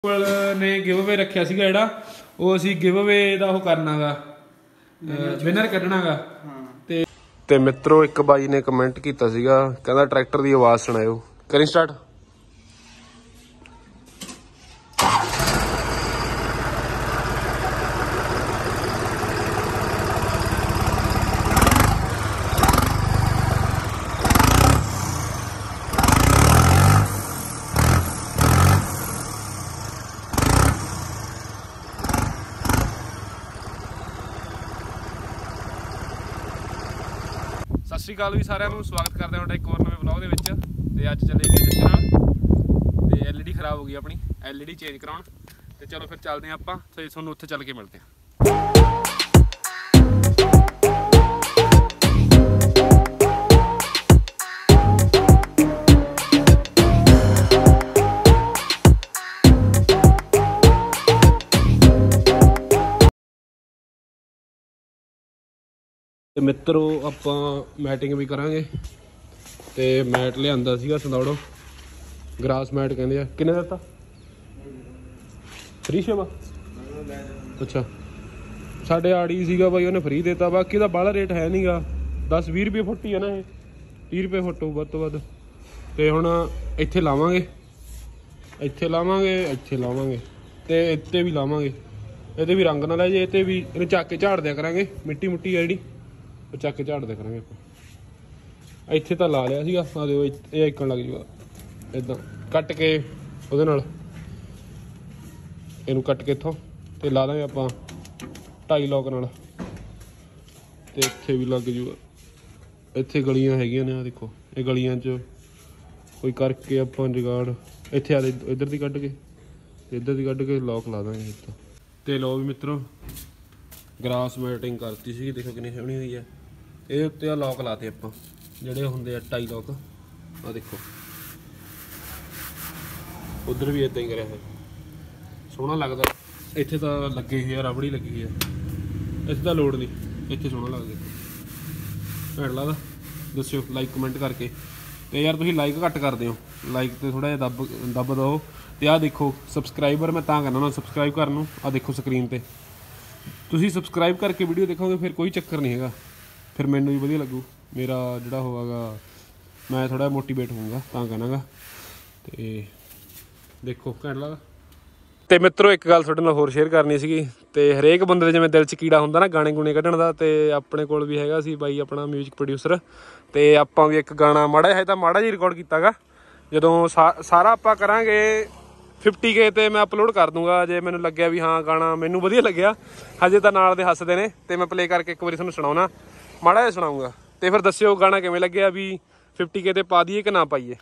ने give away रखिया सीगा जेड़ा वो असी गिव अवे दा वो करना गा विनर कढना गा ते मित्रों एक बाई ने कमेंट कीता सीगा कहंदा ट्रैक्टर दी आवाज सुनाओ करी स्टार्ट। सत श्री अकाल भी सारिਆਂ ਨੂੰ स्वागत करते हैं एक और नवे ब्लॉग के अज चले गए जश्न नाल ते एलईडी खराब हो गई अपनी एलईडी चेंज कराउण ते चलो फिर चलते हैं आपां ते तुहानूं उत्थे चल के मिलते हैं। ਤੇ ਮਿੱਤਰੋ ਆਪਾਂ ਮੈਟਿੰਗ ਵੀ ਕਰਾਂਗੇ ਤੇ ਮੈਟ ਲਿਆਂਦਾ ਸੀਗਾ ਸੰਦੌੜੋ ਗ੍ਰਾਸ ਮੈਟ ਕਹਿੰਦੇ ਆ। ਕਿੰਨੇ ਦਾ ਦਿੱਤਾ? ਫ੍ਰੀ ਸੇਵਾ? ਅੱਛਾ ਸਾਡੇ ਆੜੀ ਸੀਗਾ ਬਾਈ ਉਹਨੇ ਫ੍ਰੀ ਦੇਤਾ। ਬਾਕੀ ਦਾ ਬਾਹਲਾ ਰੇਟ ਹੈ ਨਹੀਂਗਾ 10-20 ਰੁਪਏ ਫੁੱਟ ਹੀ ਆ ਨਾ ਇਹ 30 ਰੁਪਏ ਫੁੱਟ ਵੱਧ ਤੋਂ ਵੱਧ। ਤੇ ਹੁਣ ਇੱਥੇ ਲਾਵਾਂਗੇ ਇੱਥੇ ਲਾਵਾਂਗੇ ਤੇ ਇੱਥੇ ਵੀ ਲਾਵਾਂਗੇ। ਇਹਦੇ ਵੀ ਰੰਗ ਨਾਲ ਹੈ ਜੇ ਇਹਤੇ ਵੀ ਇਹਨੂੰ ਚੱਕ ਕੇ ਝਾੜ ਦਿਆ ਕਰਾਂਗੇ ਮਿੱਟੀ ਮੁੱਟੀ ਆ ਜਿਹੜੀ ਉਹ ਚੱਕ ਕੇ ਝਾੜ ਦਿਆ ਕਰਾਂਗੇ ਆਪਾਂ। ਇੱਥੇ ਤਾਂ ਲਾ ਲਿਆ ਸੀਗਾ ਆ ਦਿਓ ਇਹ ਆਈਕਣ ਲੱਗ ਜੂਗਾ ਇੱਦਾਂ ਕੱਟ ਕੇ ਉਹਦੇ ਨਾਲ ਇਹਨੂੰ ਕੱਟ ਕੇ ਇੱਥੋਂ ਤੇ ਲਾ ਦਾਂਗੇ ਆਪਾਂ 2.5 ਲੋਕ ਨਾਲ ਤੇ ਇੱਥੇ ਵੀ ਲੱਗ ਜੂਗਾ। ਇੱਥੇ ਗਲੀਆਂ ਹੈਗੀਆਂ ਨੇ ਆ ਦੇਖੋ ਇਹ ਗਲੀਆਂ 'ਚ ਕੋਈ ਕਰਕੇ ਆਪਾਂ ਜੁਗਾੜ ਇੱਥੇ ਆ ਇੱਧਰ ਦੀ ਕੱਢ ਕੇ ਤੇ ਇੱਧਰ ਦੀ ਕੱਢ ਕੇ ਲੋਕ ਲਾ ਦਾਂਗੇ ਇੱਥੋਂ। ਤੇ ਲਓ ਵੀ ਮਿੱਤਰੋ ਗ੍ਰਾਸ ਮੈਟਿੰਗ ਕਰਤੀ ਸੀਗੀ ਦੇਖੋ ਕਿੰਨੀ ਸੋਹਣੀ ਹੋਈ ਹੈ। ਇਹ ਉੱਤੇ ਆ ਲੋਕ ਲਾਤੇ ਆਪਾਂ ਜਿਹੜੇ ਹੁੰਦੇ ਆ 2.5 ਲੋਕ ਆ ਦੇਖੋ ਉਧਰ ਵੀ ਇਦਾਂ ਹੀ ਕਰਿਆ ਹੈ ਸੋਹਣਾ ਲੱਗਦਾ। ਇੱਥੇ ਤਾਂ ਲੱਗੇ ਹੋਈ ਆ ਰਬੜੀ ਲੱਗੀ ਹੋਈ ਆ ਇੱਥੇ ਤਾਂ ਲੋੜ ਨਹੀਂ ਇੱਥੇ ਸੋਹਣਾ ਲੱਗਦਾ ਭੈਣ ਲੱਗਦਾ। ਦੱਸਿਓ ਲਾਈਕ ਕਮੈਂਟ ਕਰਕੇ ਤੇ ਯਾਰ ਤੁਸੀਂ ਲਾਈਕ ਘੱਟ ਕਰਦੇ ਹੋ ਲਾਈਕ ਤੇ ਥੋੜਾ ਜਿਹਾ ਦੱਬ ਦਿਓ। ਤੇ ਆਹ ਦੇਖੋ ਸਬਸਕ੍ਰਾਈਬਰ ਮੈਂ ਤਾਂ ਕਰਨਾ ਨਾ ਸਬਸਕ੍ਰਾਈਬ ਕਰਨ ਨੂੰ ਆ ਦੇਖੋ ਸਕਰੀਨ ਤੇ ਤੁਸੀਂ ਸਬਸਕ੍ਰਾਈਬ ਕਰਕੇ ਵੀਡੀਓ ਦੇਖੋਗੇ ਫਿਰ ਕੋਈ ਚੱਕਰ ਨਹੀਂ ਹੈਗਾ ਫਿਰ ਮੈਨੂੰ ਵੀ ਵਧੀਆ ਲੱਗੂ ਮੇਰਾ ਜਿਹੜਾ ਹੋਵੇਗਾ ਮੈਂ ਥੋੜਾ ਮੋਟੀਵੇਟ ਹੋਊਂਗਾ ਤਾਂ ਕਹਿਣਾਗਾ। ਤੇ ਦੇਖੋ ਘੈਂਟ ਲੱਗਦਾ। ਤੇ ਮਿੱਤਰੋ ਇੱਕ ਗੱਲ ਤੁਹਾਡੇ ਨਾਲ ਹੋਰ ਸ਼ੇਅਰ ਕਰਨੀ ਸੀਗੀ ਤੇ ਹਰੇਕ ਬੰਦੇ ਦੇ ਜਿਵੇਂ ਦਿਲ 'ਚ ਕੀੜਾ ਹੁੰਦਾ ਨਾ ਗਾਣੇ ਗੁਣੇ ਕੱਢਣ ਦਾ ਤੇ ਆਪਣੇ ਕੋਲ ਵੀ ਹੈਗਾ ਸੀ ਬਾਈ ਆਪਣਾ ਮਿਊਜ਼ਿਕ ਪ੍ਰੋਡਿਊਸਰ ਤੇ ਆਪਾਂ ਵੀ ਇੱਕ ਗਾਣਾ ਮਾੜਾ ਹੈ ਤਾਂ ਮਾੜਾ ਜਿਹਾ ਰਿਕਾਰਡ ਕੀਤਾ ਗਾ ਜਦੋਂ ਸਾਰਾ ਆਪਾਂ ਕਰਾਂਗੇ 50K ਤੇ ਮੈਂ ਅਪਲੋਡ ਕਰ ਦੂੰਗਾ ਜੇ ਮੈਨੂੰ ਲੱਗਿਆ ਵੀ ਹਾਂ ਗਾਣਾ ਮੈਨੂੰ ਵਧੀਆ ਲੱਗਿਆ। ਹਜੇ ਤਾਂ ਨਾਲ ਦੇ ਹੱਸਦੇ ਨੇ ਤੇ ਮੈਂ ਪਲੇ ਕਰਕੇ ਇੱਕ ਵਾਰੀ ਤੁਹਾਨੂੰ ਸੁਣਾਉਣਾ ਮਾੜਾ ਜਿਹਾ ਸੁਣਾਊਂਗਾ ਤੇ ਫਿਰ ਦੱਸਿਓ ਗਾਣਾ ਕਿਵੇਂ ਲੱਗਿਆ ਵੀ 50K ਤੇ ਪਾ ਦਈਏ ਕਿ ਨਾ ਪਾਈਏ।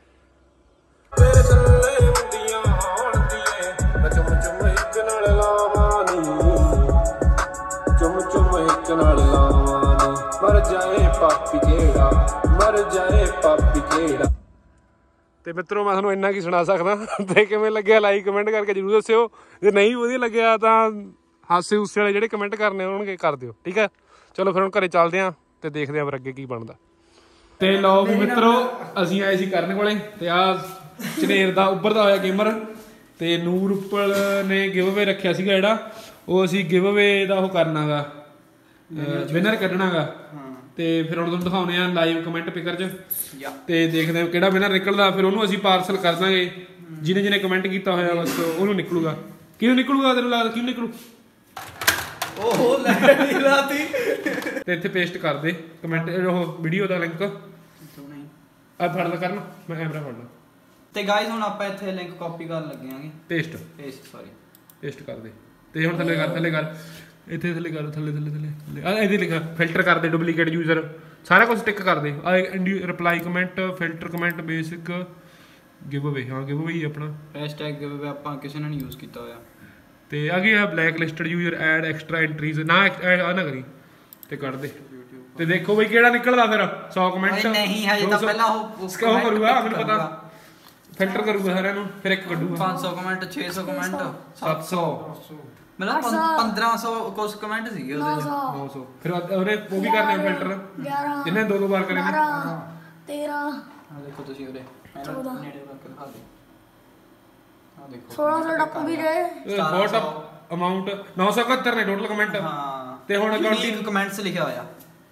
ਤੇ ਮਿੱਤਰੋ ਮੈਂ ਤੁਹਾਨੂੰ ਇੰਨਾ ਕੀ ਸੁਣਾ ਸਕਦਾ ਤੇ ਕਿਵੇਂ ਲੱਗਿਆ ਲਾਈਕ ਕਮੈਂਟ ਕਰਕੇ ਜ਼ਰੂਰ ਦੱਸਿਓ। ਜੇ ਨਹੀਂ ਵਧੀਆ ਲੱਗਿਆ ਤਾਂ ਹਾਸੇ ਹੂਸੇ ਵਾਲੇ ਜਿਹੜੇ ਕਮੈਂਟ ਕਰਨੇ ਹੋਣਗੇ ਕਰ ਦਿਓ ਠੀਕ ਹੈ। ਚਲੋ ਫਿਰ ਹੁਣ ਘਰੇ ਚੱਲਦੇ ਹਾਂ ਤੇ ਦੇਖਦੇ ਹਾਂ ਫਿਰ ਅੱਗੇ ਕੀ ਬਣਦਾ। ਤੇ ਲਓ ਵੀ ਮਿੱਤਰੋ ਅਸੀਂ ਆਏ ਸੀ ਕਰਨ ਕੋਲੇ ਤੇ ਆਹ ਝਨੇਰ ਦਾ ਉੱਭਰਦਾ ਹੋਇਆ ਗੇਮਰ ਤੇ ਨੂਰ ਉੱਪਲ ਨੇ ਗਿਵ ਅਵੇ ਰੱਖਿਆ ਸੀਗਾ ਜਿਹੜਾ ਉਹ ਅਸੀਂ ਗਿਵ ਅਵੇ ਦਾ ਉਹ ਕਰਨਾ ਗਾ ਵਿਨਰ ਕੱਢਣਾ ਗਾ। ਤੇ ਫਿਰ ਹੁਣ ਤੁਹਾਨੂੰ ਦਿਖਾਉਂਦੇ ਆ ਲਾਈਵ ਕਮੈਂਟ ਪਿਕਰ 'ਚ ਤੇ ਦੇਖਦੇ ਹਾਂ ਕਿਹੜਾ ਵਿਨਰ ਨਿਕਲਦਾ ਫਿਰ ਉਹਨੂੰ ਅਸੀਂ ਪਾਰਸਲ ਕਰ ਦਾਂਗੇ ਜਿਹਨੇ ਕਮੈਂਟ ਕੀਤਾ ਹੋਇਆ ਬਸ ਉਹਨੂੰ ਨਿਕਲੂਗਾ। ਕਿਹਨੂੰ ਨਿਕਲੂਗਾ ਤੈਨੂੰ ਲੱਗਦਾ ਕਿਹਨੂੰ ਨਿਕਲੂ? ਉਹ ਲੈ ਲਾਤੀ ਤੇ ਇੱਥੇ ਪੇਸਟ ਕਰ ਦੇ ਕਮੈਂਟ ਉਹ ਵੀਡੀਓ ਦਾ ਲਿੰਕ ਆ ਫੜ ਲੈ ਕਰਨ ਮੈਂ ਕੈਮਰਾ ਫੜ ਲਾ ਤੇ ਗਾਇਸ ਹੁਣ ਆਪਾਂ ਇੱਥੇ ਲਿੰਕ ਕਾਪੀ ਕਰਨ ਲੱਗੇ ਆਂਗੇ ਪੇਸਟ ਕਰ ਦੇ ਤੇ ਹੁਣ ਥੱਲੇ ਕਰ ਇੱਥੇ ਥੱਲੇ ਕਰ ਥੱਲੇ ਆ ਇਹਦੇ ਲਿਖਾ ਫਿਲਟਰ ਕਰ ਦੇ ਡੁਪਲੀਕੇਟ ਯੂਜ਼ਰ ਸਾਰਾ ਕੁਝ ਟਿਕ ਕਰ ਦੇ ਆ reply comment filter comment basic give away ਹਾਂ ਗਿਵ ਅਵੇ ਹੀ ਆਪਣਾ ਹੈਸ਼ਟੈਗ ਗਿਵ ਅਵੇ ਆਪਾਂ ਕਿਸੇ ਨੇ ਨਹੀਂ ਯੂਜ਼ ਕੀਤਾ ਹੋਇਆ। ਤੇ ਆ ਗਿਆ black listed user add extra entries ਨਾ ਆ ਨਾ ਕਰੀ ਤੇ ਕੱਢ ਦੇ ਤੇ ਦੇਖੋ ਬਈ ਕਿਹੜਾ ਨਿਕਲਦਾ ਫਿਰ 100 ਕਮੈਂਟ ਨਹੀਂ ਹਜੇ ਤਾਂ ਪਹਿਲਾਂ ਉਹ ਕਰੂਗਾ ਮੈਨੂੰ ਪਤਾ ਫਿਲਟਰ ਕਰੂਗਾ ਸਾਰਿਆਂ ਨੂੰ ਫਿਰ ਇੱਕ ਕੱਢੂਗਾ 500 ਕਮੈਂਟ 600 ਕਮੈਂਟ 700 मतलब 1500 कुछ कमेंट ਸੀਗੇ ਉਹਦੇ 900 ਫਿਰ ਉਹਨੇ ਉਹ ਵੀ ਕਰਨੇ ਫਿਲਟਰ ਜਿੰਨੇ ਦੋ ਵਾਰ ਕਰੇ 13 ਆ ਦੇਖੋ ਤੁਸੀਂ ਉਹਦੇ 14 ਨੇੜੇ ਕਰਕੇ ਦਿਖਾ ਦੇ ਆ ਦੇਖੋ 1600 ਟੱਪ ਵੀ ਦੇ ਬਹੁਤ ਅਮਾਉਂਟ 971 ਨੇ ਟੋਟਲ ਕਮੈਂਟ ਹਾਂ ਤੇ ਹੁਣ ਕਾਊਂਟਿੰਗ ਕਮੈਂਟਸ ਲਿਖਿਆ ਹੋਇਆ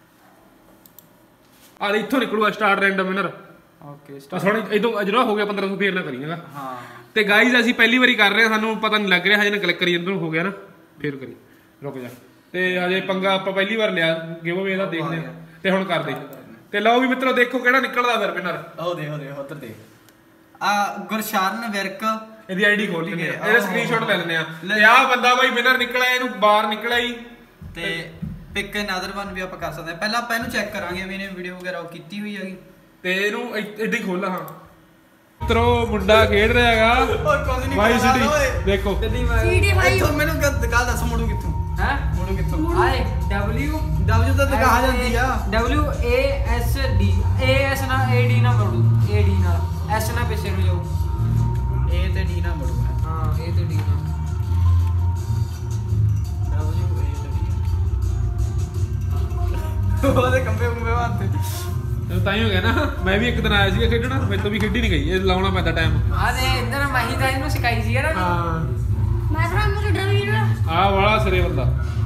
ਆ ਇੱਥੋਂ ਨਿਕਲੂਗਾ ਸਟਾਰ ਰੈਂਡਮ ਵਿਨਰ ਓਕੇ ਬਸ ਹੁਣ ਇਦੋਂ ਜਿਹੜਾ ਹੋ ਗਿਆ 1500 ਫੇਰ ਨਾ ਕਰੀਏਗਾ ਹਾਂ ਤੇ ਗਾਈਜ਼ ਅਸੀਂ ਪਹਿਲੀ ਵਾਰੀ ਕਰ ਰਹੇ ਹਾਂ ਸਾਨੂੰ ਪਤਾ ਨਹੀਂ ਲੱਗ ਰਿਹਾ ਹਜੇ ਨਾ ਕਲਿੱਕ ਕਰੀ ਜਦੋਂ ਹੋ ਗਿਆ ਨਾ ਫੇਰ ਕਰੀ ਰੁਕ ਜਾ ਤੇ ਹਜੇ ਪੰਗਾ ਆਪਾਂ ਪਹਿਲੀ ਵਾਰ ਲਿਆ ਗਿਵ ਅਵੇ ਇਹਦਾ ਦੇਖਦੇ ਹਾਂ ਤੇ ਹੁਣ ਕਰਦੇ ਤੇ ਲਓ ਵੀ ਮਿੱਤਰੋ ਦੇਖੋ ਕਿਹੜਾ ਨਿਕਲਦਾ ਫਿਰ ਵਿਨਰ ਉਹ ਦੇਖ ਉਧਰ ਦੇਖ ਆ ਗੁਰਸ਼ਰਨ ਵਿਰਕ ਇਹਦੀ ਆਈਡੀ ਖੋਲੀ ਹੈ ਇਹਦਾ ਸਕਰੀਨਸ਼ਾਟ ਲੈ ਲੈਂਦੇ ਆ ਤੇ ਆਹ ਬੰਦਾ ਬਾਈ ਵਿਨਰ ਨਿਕਲਿਆ ਇਹਨੂੰ ਬਾਹਰ ਨਿਕਲਿਆ ਹੀ ਤੇ ਪਿਕ ਅਨਦਰ ਵਨ ਵੀ ਆਪਾਂ ਕਰ ਸਕਦੇ ਆ ਪਹਿਲਾਂ ਆਪਾਂ ਇਹਨੂੰ ਚੈੱਕ ਕਰਾਂਗੇ ਵੀ ਇਹਨੇ ਵੀਡੀਓ ਵਗੈਰਾ ਉਹ ਕੀਤੀ ਹੋਈ ਹੈਗੀ ਤੇ ਇਹਨੂੰ ਇੱਦਾਂ ਹੀ ਖੋਲਾ ਹਾਂ ਮਿੱਤਰੋ ਮੁੰਡਾ ਖੇਡ ਰਿਹਾ ਹੈਗਾ ਓਏ ਕੁਝ ਨਹੀਂ ਵਾਈ ਸਿਟੀ ਦੇਖੋ CD ਭਾਈ ਇੱਥੋਂ ਮੈਨੂੰ ਗੱਲ ਦੱਸ ਮੁੜੂ ਕਿੱਥੋਂ ਹੈ ਮੁੜੂ ਕਿੱਥੋਂ ਆਏ W ਤਾਂ ਦਿਖਾ ਜਾਂਦੀ ਆ W A S D A S ਨਾਲ A D ਨਾਲ ਮੋੜੂ A D ਨਾਲ S ਨਾਲ ਪਿੱਛੇ ਨੂੰ ਜਾਊ A ਤੇ D ਨਾਲ ਮੁੜੂ ਹਾਂ A ਤੇ D ਨਾਲ ਉਹਦੇ ਕੰਬੇ ਵਾਂਤੇ ਤਾਂ ਹੀ ਹੋ ਗਿਆ ਨਾ ਮੈਂ ਵੀ ਇੱਕ ਦਿਨ ਆਇਆ ਸੀਗਾ ਖੇਡਣਾ ਮੇਰੇ ਤੋਂ ਵੀ ਖੇਡੀ ਨਹੀਂ ਗਈ ਇਹ ਲਾਉਣਾ ਪੈਂਦਾ ਟਾਈਮ ਆ ਦੇ ਇਧਰ ਮਹੀ ਦਾ ਇਹਨੂੰ ਸਿਖਾਈ ਸੀ ਯਾਰ ਹਾਂ ਮੈਂ ਤਾਂ ਮੈਨੂੰ ਡਰ ਵੀ ਨਾ ਆਹ ਵਾਲਾ ਸਿਰੇ ਬੰਦਾ